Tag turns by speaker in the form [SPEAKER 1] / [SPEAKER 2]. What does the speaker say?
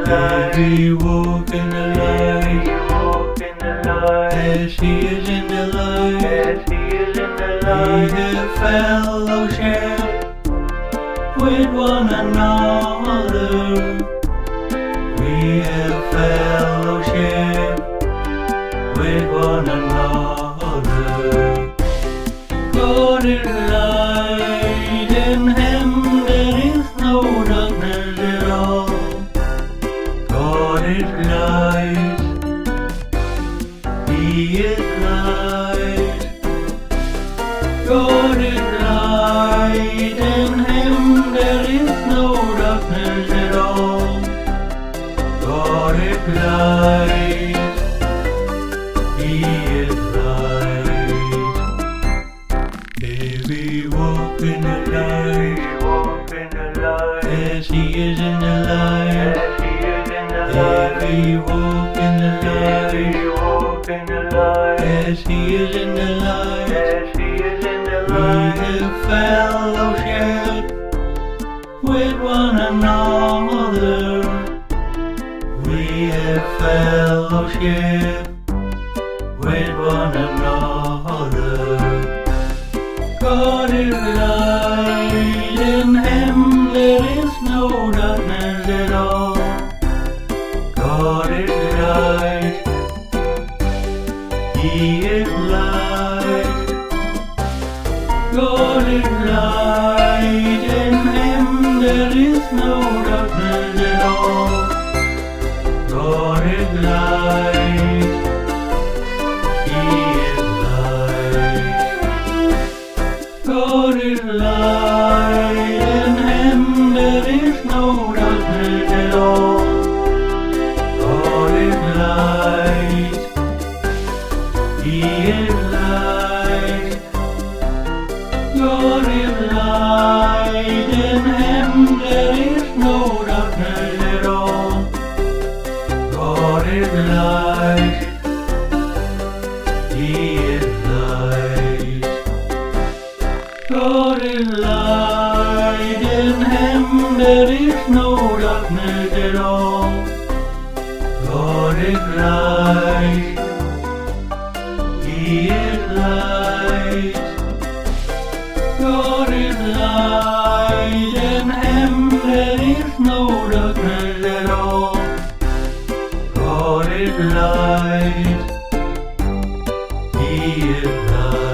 [SPEAKER 1] light. We walk in the light. As He is in the light. We have fellowship with one another. We have fellowship with one another. God is light, in Him there is no darkness at all. God is light, He is light. God is light, in Him there is no darkness at all. God is light, He is light. If we walk in the light, as He is in the light. If we walk in the light, as He is in the light. We have fellowship with one another. We have fellowship with one another. God is light, in Him there is no darkness at all. God is light, He is light. God is light, in Him there is no darkness at all. God is light, He is light. God is light, in Him there is no darkness at all. God is light, He is light. God is light, in Him there is no darkness at all. God is light, He is light. God is light, in Him there is no darkness at all. God is light, He is light. God is light, in Him there is no darkness at all. God is light, He is light.